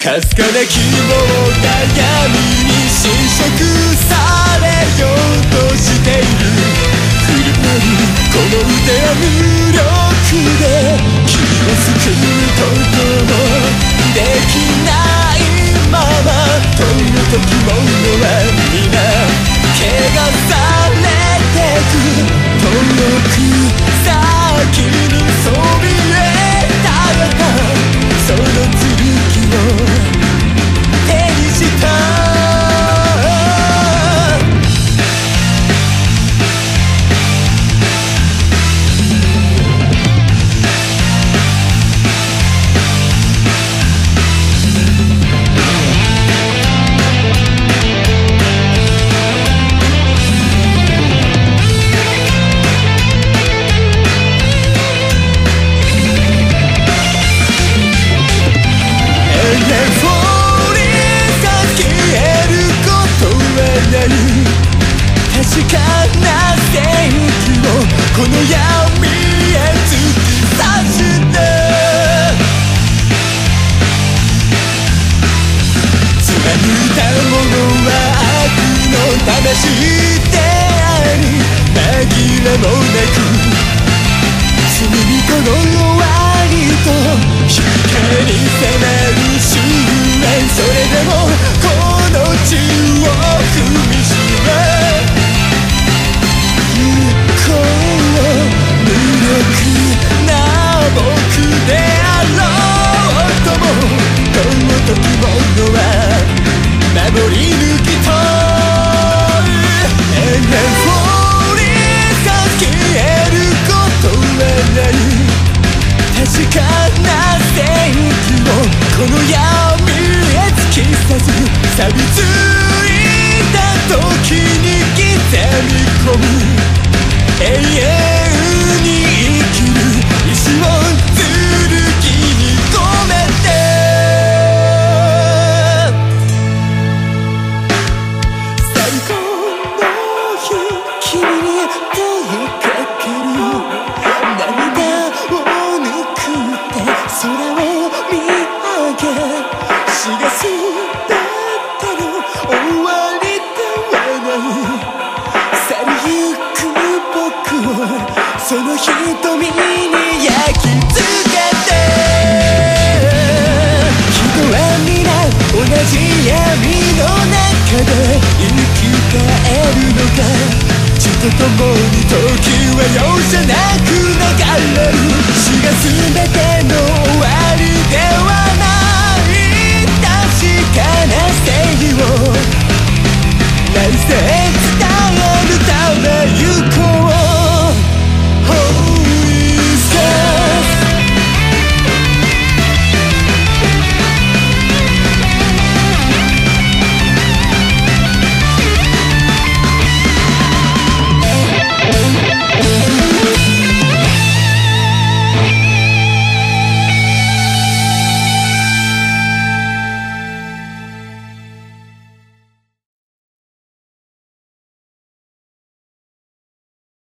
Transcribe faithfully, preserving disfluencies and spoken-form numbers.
かすかな希望が闇に侵食されようとしている。フルパルこの腕は無力で君を救うこともできないまま問う時ものは皆怪我されてく。遠く先にそびえたその剣を手にした。確かな正義をこの闇へ突き刺して貫いたものは悪の魂であり紛れもなく罪人の終わりと光に迫る終焉。それでもこの地を踏みしめ時ものは守り抜きと永遠降りかけることはない確かな正義をこの闇へ突き刺す。錆びついた時に刻み込む永遠に生きる意志を剣に込めてその瞳に焼き付けて人は皆同じ闇の中で生き返るのか。血と共に時は容赦なく流れる。死が